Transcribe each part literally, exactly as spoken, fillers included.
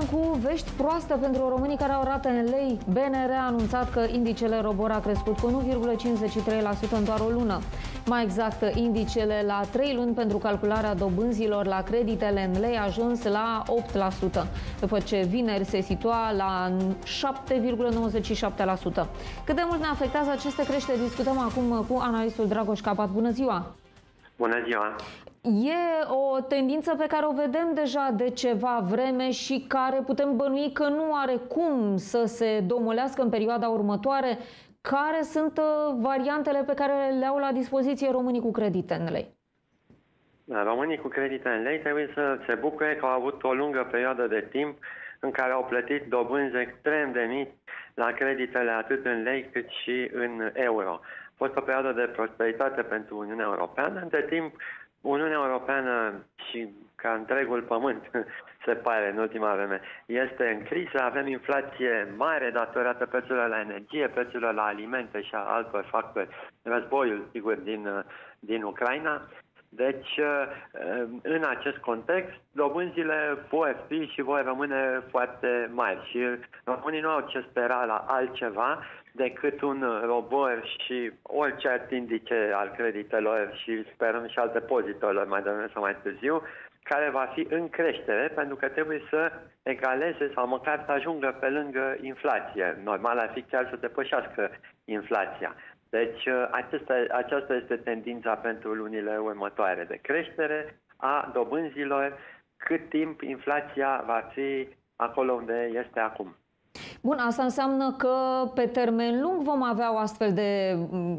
începem cu vești proaste pentru românii care au rate în lei. B N R a anunțat că indicele ROBOR a crescut cu unu virgulă cincizeci și trei la sută în doar o lună. Mai exact, indicele la trei luni pentru calcularea dobânzilor la creditele în lei a ajuns la opt la sută, după ce vineri se situa la șapte virgulă nouăzeci și șapte la sută. Cât de mult ne afectează aceste creșteri? Discutăm acum cu analistul Dragoș Capat. Bună ziua! Bună ziua! E o tendință pe care o vedem deja de ceva vreme și care putem bănui că nu are cum să se domolească în perioada următoare. Care sunt variantele pe care le au la dispoziție românii cu credite în lei? Românii cu credite în lei trebuie să se bucure că au avut o lungă perioadă de timp în care au plătit dobânzi extrem de mici la creditele atât în lei cât și în euro. A fost o perioadă de prosperitate pentru Uniunea Europeană. Între timp, Uniunea Europeană și ca întregul pământ, se pare, în ultima vreme, este în criză. Avem inflație mare datorată prețurilor la energie, prețurilor la alimente și a altor factori. Războiul, sigur, din, din Ucraina. Deci, în acest context, dobânzile vor fi și vor rămâne foarte mari. Și românii nu au ce spera la altceva decât un ROBOR și orice alt indice al creditelor și sperăm și al depozitelor mai devreme sau mai târziu, care va fi în creștere, pentru că trebuie să egaleze sau măcar să ajungă pe lângă inflație. Normal ar fi chiar să depășească inflația. Deci aceasta, aceasta este tendința pentru lunile următoare, de creștere a dobânzilor, cât timp inflația va fi acolo unde este acum. Bun, asta înseamnă că pe termen lung vom avea o astfel de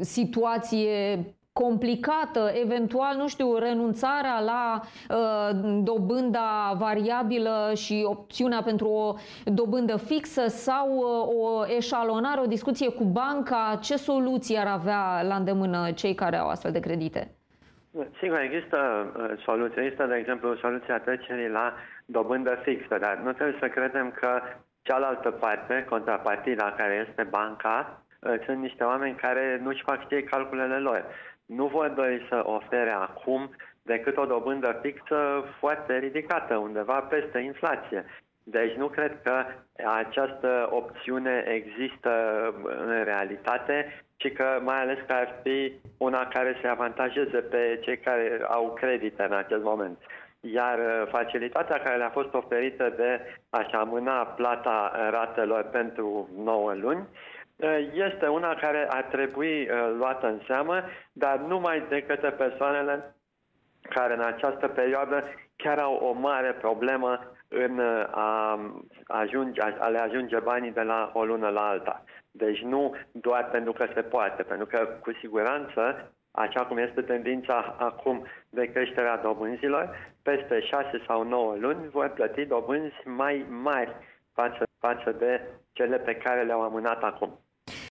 situație complicată, eventual, nu știu, renunțarea la uh, dobânda variabilă și opțiunea pentru o dobândă fixă sau uh, o eșalonare, o discuție cu banca. Ce soluții ar avea la îndemână cei care au astfel de credite? Sigur, există uh, soluții. Există, de exemplu, soluția trecerii la dobândă fixă, dar nu trebuie să credem că cealaltă parte, contrapartida care este banca, uh, sunt niște oameni care nu-și fac ei calculele lor. Nu vor dori să ofere acum decât o dobândă fixă foarte ridicată, undeva peste inflație. Deci nu cred că această opțiune există în realitate, ci că mai ales că ar fi una care se avantajeze pe cei care au credite în acest moment. Iar facilitatea care le-a fost oferită de a-și amâna plata ratelor pentru nouă luni este una care ar trebui luată în seamă, dar numai de către persoanele care în această perioadă chiar au o mare problemă în a, ajunge, a le ajunge banii de la o lună la alta. Deci nu doar pentru că se poate, pentru că cu siguranță, așa cum este tendința acum de creșterea dobânzilor, peste șase sau nouă luni vor plăti dobânzi mai mari față, față de cele pe care le-au amânat acum.